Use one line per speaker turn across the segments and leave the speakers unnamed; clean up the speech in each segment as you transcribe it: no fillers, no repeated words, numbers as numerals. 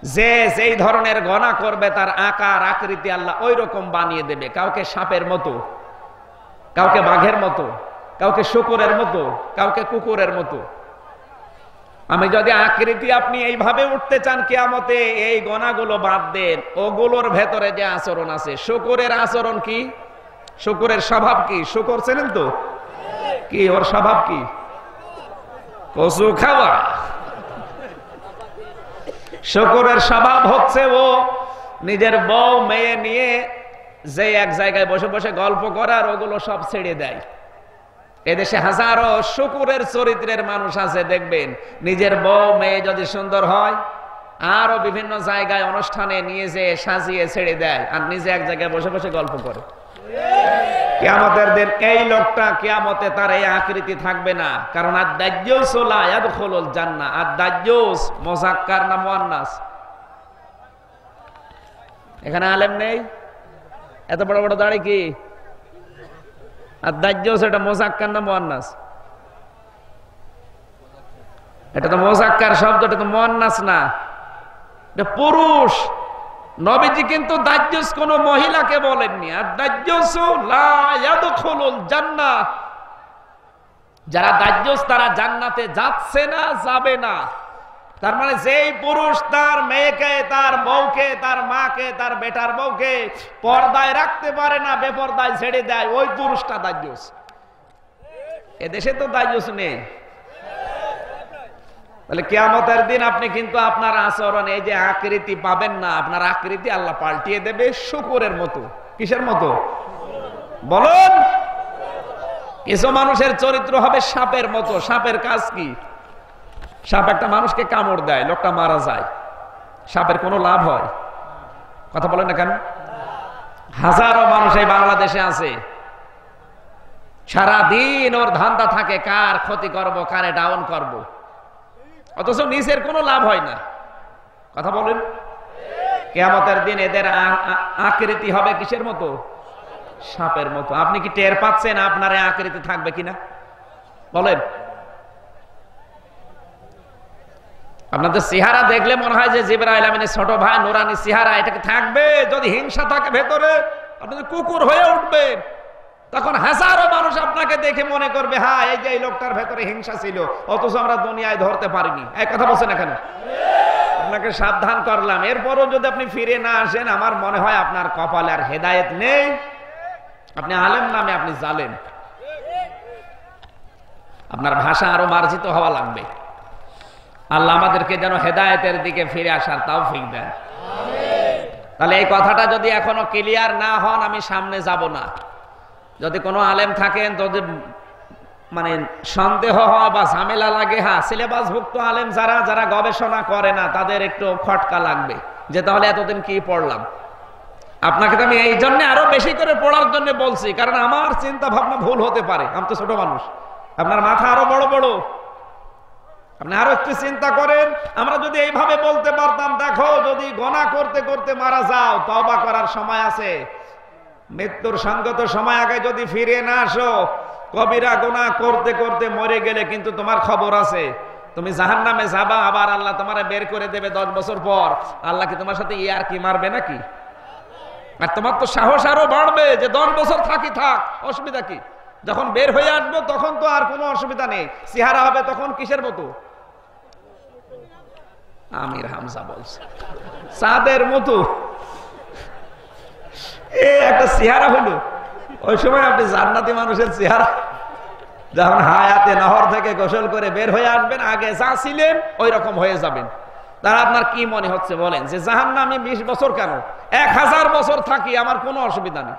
যে যেই ধরনের গণা করবে তার আকার আকৃতি আল্লাহ ওই রকম বানিয়ে দেবে। কাউকে সাপের মতো, কাউকে বাঘের মতো, কাউকে শূকরের মতো, কাউকে কুকুরের মতো। আমি যদি আকৃতি আপনি এইভাবে উঠতে চান কিয়ামতে, এই গণাগুলো বাদ দেন, ওগুলোর ভেতরে যে আচরণ আছে। শূকরের আচরণ কি? শূকরের স্বভাব কি? শূকর চেনেন তো? কি ওর স্বভাব কি? কচু খাওয়া। শূকরের স্বভাব হচ্ছে ও নিজের বউ মেয়ে নিয়ে যে এক জায়গায় বসে বসে গল্প করার, ওগুলো সব ছেড়ে দেয়। এদেশে হাজারো শূকরের চরিত্রের মানুষ আছে, দেখবেন নিজের বউ মেয়ে যদি সুন্দর হয় আরো বিভিন্ন জায়গায় অনুষ্ঠানে নিয়ে যে সাজিয়ে ছেড়ে দেয়, আর নিজে এক জায়গায় বসে বসে গল্প করে। কিয়ামতের দিন এই লোকটা কিয়ামতে তার এই আকৃতি থাকবে না। কারণ আদ-দাজ্জাজ লা ইয়াদখুলুল জান্নাহ। আদ-দাজ্জাজ মুযাক্কার না মুয়ান্নাস? এখানে আলেম নেই? এত বড় বড় দাড়ি কি? আদ-দাজ্জাজ এটা মুযাক্কার না মুয়ান্নাস? এটা তো মুযাক্কার শব্দ, এটা তো মুয়ান্নাস না, এটা পুরুষ। নবীজি কিন্তু দাজ্জাজ কোন মহিলাকে বলেননি। আদ-দাজ্জাজ লা ইয়াদখুলুল জান্নাহ। যারা দাজ্জাজ তারা জান্নাতে যাচ্ছে না, যাবে না। তার মানে যেই পুরুষ তার মেয়েকে, তার বউকে, তার মাকে, তার বেটার বউকে পর্দায় রাখতে পারে না, বেপর্দায় ছেড়ে দেয়, ওই পুরুষটা দাজ্জাজ। এদেশে তো দাজ্জাজ নেই। তাহলে কিয়ামতের দিন আপনি কিন্তু আপনার আচরণ, এই যে আকৃতি পাবেন না, আপনার আকৃতি আল্লাহ পাল্টিয়ে দেবে শূকরের মতো। কিসের মতো বলুন? কিছু মানুষের চরিত্র হবে সাপের মতো। সাপের কাজ কি? সাপ একটা মানুষকে কামড় দেয়, লোকটা মারা যায়। সাপের কোনো লাভ হয়? কথা বলেন না কেন? হাজারো মানুষ এই বাংলাদেশে আছে, সারাদিন ওর ধান্দা থাকে কার ক্ষতি করব, কারে ডাউন করব, অথচ নিজের কোনো লাভ হয় না। কথা বলেন? কিয়ামতের দিন এদের আকৃতি হবে কিসের মতো? সাপের মতো। আপনি কি টের পাচ্ছেন আপনার আকৃতি থাকবে কিনা? বলেন। আপনাদের চেহারা দেখলে মনে হয় যে জিবরাইল আমিনের ছোট ভাই নুরানি চেহারা, এটা কি থাকবে? যদি হিংসা থাকে ভেতরে, আপনি কুকুর হয়ে উঠবেন। তখন হাজারো মানুষ আপনাকে দেখে মনে করবে, হ্যাঁ এই যে এই লোকটার ভেতরে হিংসা ছিল, অথচ আমরা দুনিয়ায় ধরতে পারিনি। এক কথা বলছেন না কেন? আপনাকে সাবধান করলাম। এরপরও যদি আপনি ফিরে না আসেন, আমার মনে হয় আপনার কপালে আর হেদায়েত নেই। আপনি আলেম নামে আপনি জালেম। আপনার ভাষা আরো মার্জিত হওয়া লাগবে। আল্লাহ আমাদেরকে যেন হেদায়েতের দিকে ফিরে আসার তৌফিক দেন। তাহলে এই কথাটা যদি এখনো ক্লিয়ার না হন, আমি সামনে যাব না। যদি কোনো আলেম থাকেন, যদি মানে সন্দেহ হয় বা ঝামেলা লাগে, হ্যাঁ সিলেবাসভুক্ত আলেম যারা যারা গবেষণা করে না, তাদের একটু খটকা লাগবে যে তাহলে এতদিন কি পড়লাম। আপনাকে তো আমি এই জন্য আরো বেশি করে পড়ার জন্য বলছি, কারণ আমার চিন্তা ভাবনা ভুল হতে পারে। আমি তো ছোট মানুষ, আপনার মাথা আরো বড় বড়, আপনি আরো একটু চিন্তা করেন। আমরা যদি এইভাবে বলতে পারতাম, দেখো যদি গণা করতে করতে মারা যাও, তওবা করার সময় আছে, মৃত্যুর সঙ্গত সময় আগে যদি ফিরে না আসো, কবিরা গুনাহ করতে করতে মরে গেলে কিন্তু তোমার খবর আছে, তুমি জাহান্নামে যাবা, আবার আল্লাহ তোমারে বের করে দেবে 10 বছর পর। আল্লাহ কি তোমার সাথে ইয়ার কি মারবে নাকি? আর তোমার তো সাহস আরো বাড়বে যে 10 বছর থাকি, থাক, অসুবিধা কি? যখন বের হয়ে আসবো তখন তো আর কোনো অসুবিধা নেই। চেহারা হবে তখন কিসের মতো? আমির হামজা বলছে চাঁদের মতো। একটা চেহারা হলো, ওই সময় আপনি জান্নাতি মানুষের চেহারা, যখন হায়াতে নহর থেকে গোসল করে বের হয়ে আসবেন, আগে যা ছিলেন ওই রকম হয়ে যাবেন। তার আপনার কি মনে হচ্ছে বলেন যে জাহান্নামে 20 বছর কেন, 1000 বছর থাকি, আমার কোনো অসুবিধা নেই,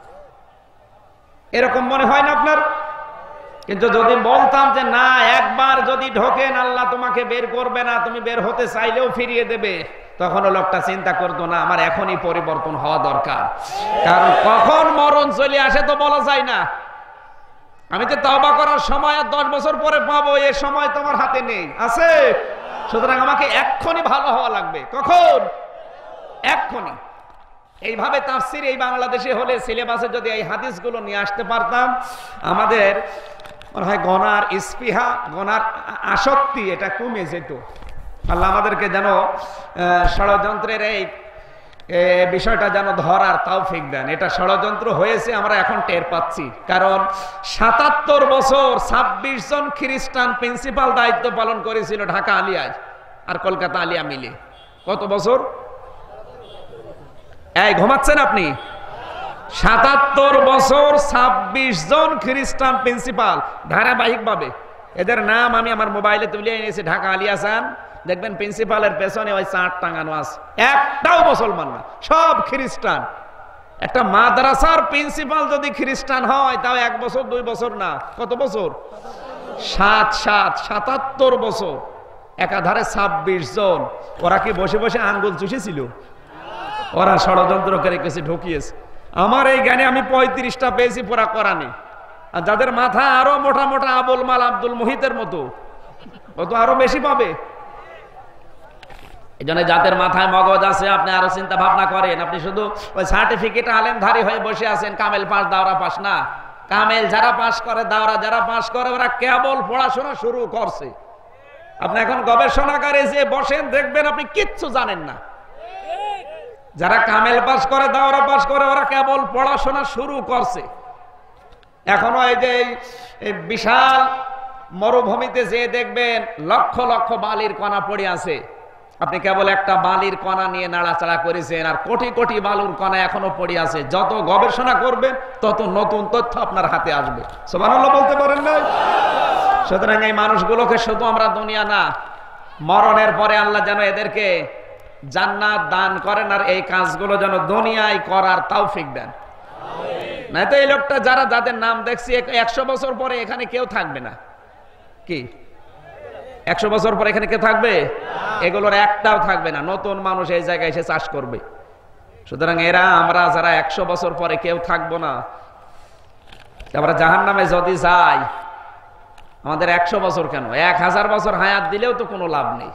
এরকম মনে হয় না আপনার? কিন্তু যদি বলতাম যে না, একবার যদি ঢোকেন আল্লাহ তোমাকে বের করবে না, তুমি বের হতে চাইলেও ফিরিয়ে দেবে, তখন লোকটা চিন্তা করতো না আমার এখনই পরিবর্তন হওয়া দরকার। কারণ কখন মরণ চলে আসে তো বলা যায় না। আমি তো তওবা করার সময় আর 10 বছর পরে পাবো, এ সময় তোমার হাতে নেই, আছে? সুতরাং আমাকে এক্ষুনি ভালো হওয়া লাগবে। কখন? এক্ষুনি। এইভাবে তাফসীর এই বাংলাদেশে হলে, সিলেবাসে যদি এই হাদিসগুলো নিয়ে আসতে পারতাম, আমাদের মনে হয় গনার স্পৃহা, গনার আসক্তি এটা কমে যেত। আল্লাহ আমাদেরকে যেন ষড়যন্ত্রের এই বিষয়টা যেন ধরার তৌফিক দেন। এটা ষড়যন্ত্র হয়েছে আমরা এখন টের পাচ্ছি, কারণ ৭৭ বছর ২৬ জন খ্রিস্টান প্রিন্সিপাল দায়িত্ব পালন করেছিল ঢাকা আলিয়ায় আর কলকাতা আলিয়া মিলে। কত বছর? এই ঘুমাচ্ছেন আপনি? ৭৭ বছর ২৬ জন খ্রিস্টান প্রিন্সিপাল ধারাবাহিকভাবে। এদের নাম আমি আমার মোবাইলে তুলে এনেছি। ঢাকা আলিয়া যান, দেখবেন প্রিন্সিপালের পেছনে ওই চার্ট টাঙানো আছে, একটাও মুসলমান না, সব খ্রিস্টান। একটা মাদ্রাসার প্রিন্সিপাল যদি খ্রিস্টান হয় তাও ১ বছর ২ বছর না, কত বছর? ৭৭ বছর, একাধারে ২৬ জন। ওরা কি বসে বসে আঙ্গুল চুষেছিল? ওরা ষড়যন্ত্র করে কিছু ঢুকিয়েছে। আমার এই জ্ঞানে আমি ৩৫টা পেয়েছি পুরা কোরআনে। আর যাদের মাথা আরো মোটা মোটা আবুল মাল আব্দুল মুহিতের মতো, ও তো আরো বেশি পাবে। এই জন্য যাদের মাথায় মগজ আছে আপনি আরো চিন্তা ভাবনা করেন। আপনি শুধু ওই সার্টিফিকেট আলেমধারী হয়ে বসে আছেন, কামেল পাস দাওরা পাস না। কামেল যারা পাস করে, দাওরা যারা পাস করে, ওরা কেবল পড়াশোনা শুরু করছে। আপনি এখন গবেষণাগারে যে বসেন দেখবেন আপনি কিচ্ছু জানেন না। যারা কামেল পাস করে, দাওরা পাস করে, ওরা কেবল পড়াশোনা শুরু করছে। এখনো এই যে বিশাল মরুভূমিতে যে দেখবেন লক্ষ লক্ষ বালির কণা পড়ে আছে, আপনি কেবল একটা বালির কণা নিয়ে নাড়াচাড়া করেছেন, আর কোটি কোটি বালুর কণা এখনো পড়ে আছে। যত গবেষণা করবেন তত নতুন তথ্য আপনার হাতে আসবে। সুবহানাল্লাহ বলতে পারেন না? সুতরাং এই মানুষগুলোকে শুধু আমরা দুনিয়া না, মরণের পরে আল্লাহ যেন এদেরকে জান্নাত দান করেন, আর এই কাজগুলো যেন দুনিয়ায় করার তৌফিক দেন। না তো এই লোকটা যাদের নাম দেখছি ১০০ বছর পরে এখানে কেউ থাকবে না। কি ১০০ বছর পরে এখানে কেউ থাকবে? এগুলোর একটাও থাকবে না। নতুন মানুষ এই জায়গায় এসে চাষ করবে। সুতরাং আমরা যারা ১০০ বছর পরে কেউ থাকবো না, আমরা জাহান্নামে যদি যাই, আমাদের ১০০ বছর কেন, ১০০০ বছর হায়াত দিলেও তো কোনো লাভ নেই।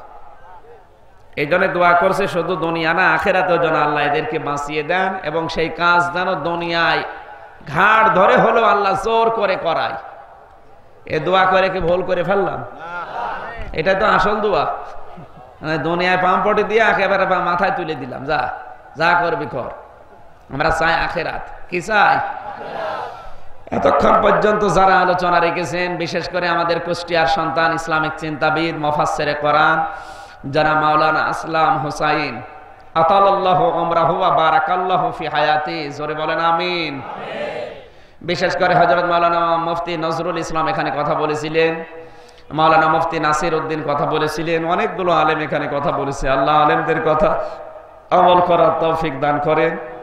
এই জন্য দোয়া করছে শুধু দুনিয়া না, আখেরাতেও যেন আল্লাহ এদেরকে বাঁচিয়ে দেন, এবং সেই কাজ যেন দুনিয়ায় ঘাড় ধরে হলো আল্লাহ জোর করে করায়। এ দোয়া করে কি ভুল করে ফেললাম? এটা তো আসল দোয়া। দুনিয়ায় পাম্পটি দিয়ে একেবারে মাথায় তুলে দিলাম, যা যা করবি কর। আমরা চাই আখেরাত। কি চাই? এতক্ষণ পর্যন্ত যারা আলোচনা রেখেছেন, বিশেষ করে আমাদের কুষ্টিয়ার সন্তান, ইসলামিক চিন্তাবিদ, মুফাসসিরে কোরআন যারা মাওলানা আসলাম হুসাইন আতালাল্লাহু উমরাহু ওয়া বারাকাল্লাহু ফি হায়াতি, জোরে বলেন আমিন। বিশেষ করে হযরত মাওলানা মুফতি নজরুল ইসলাম এখানে কথা বলেছিলেন, মাওলানা মুফতি নাসির উদ্দিন কথা বলেছিলেন, অনেকগুলো আলেম এখানে কথা বলেছে। আল্লাহ আলেমদের কথা আমল করার তৌফিক দান করেন।